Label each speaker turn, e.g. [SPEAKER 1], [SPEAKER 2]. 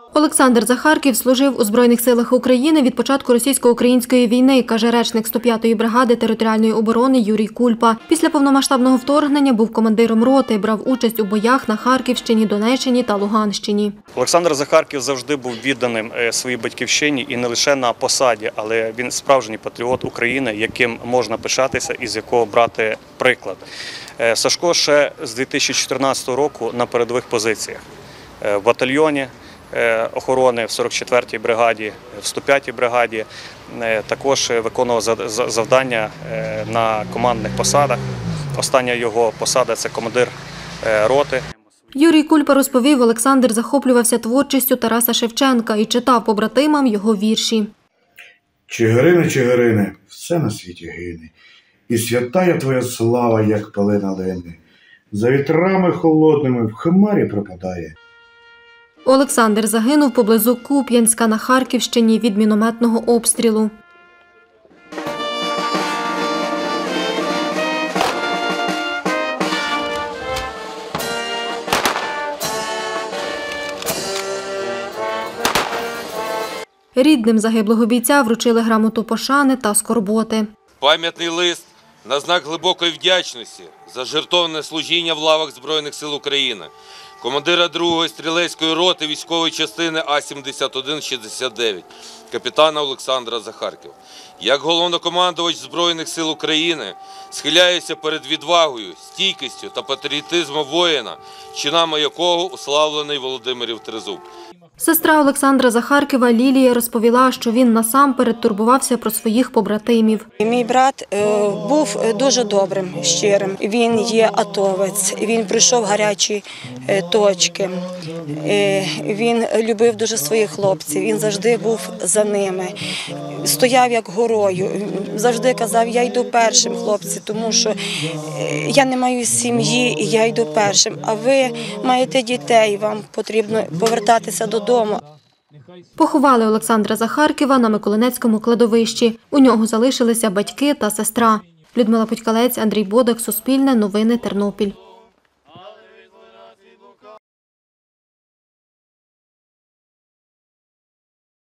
[SPEAKER 1] Олександр Захарків служив у Збройних силах України від початку російсько-української війни, каже речник 105-ї бригади територіальної оборони Юрій Кульпа. Після повномасштабного вторгнення був командиром роти, брав участь у боях на Харківщині, Донеччині та Луганщині.
[SPEAKER 2] Олександр Захарків завжди був відданим своїй батьківщині і не лише на посаді, але він справжній патріот України, яким можна пишатися і з якого брати приклад. Сашко ще з 2014 року на передових позиціях в батальйоні охорони в 44-й бригаді, в 105-й бригаді, також виконував завдання на командних посадах. Остання його посада – це командир роти.
[SPEAKER 1] Юрій Кульпа розповів, Олександр захоплювався творчістю Тараса Шевченка і читав побратимам його вірші.
[SPEAKER 3] Чигирине, Чигирине, все на світі гине, і святая твоя слава, як пелена лине, за вітрами холодними в хмарі пропадає.
[SPEAKER 1] Олександр загинув поблизу Куп'янська на Харківщині від мінометного обстрілу. Рідним загиблого бійця вручили грамоту пошани та скорботи.
[SPEAKER 4] Пам'ятний лист на знак глибокої вдячності за жертовне служіння в лавах Збройних сил України, командира 2-ї стрілецької роти військової частини А-7169, капітана Олександра Захарківа. Як головнокомандувач Збройних сил України схиляюся перед відвагою, стійкістю та патріотизмом воїна, чинами якого уславлений Володимирів Тризуб.
[SPEAKER 1] Сестра Олександра Захарківа Лілія розповіла, що він насамперед турбувався про своїх побратимів.
[SPEAKER 5] Мій брат був дуже добрим, щирим. Він є атовець, він пройшов гарячі точки. Він любив дуже своїх хлопців, він завжди був за ними. Стояв як горою, завжди казав, я йду першим, хлопці, тому що я не маю сім'ї і я йду першим. А ви маєте дітей, вам потрібно повертатися додому.
[SPEAKER 1] Поховали Олександра Захарківа на Миколинецькому кладовищі. У нього залишилися батьки та сестра. Людмила Путькалець, Андрій Бодак, Суспільне, Новини, Тернопіль.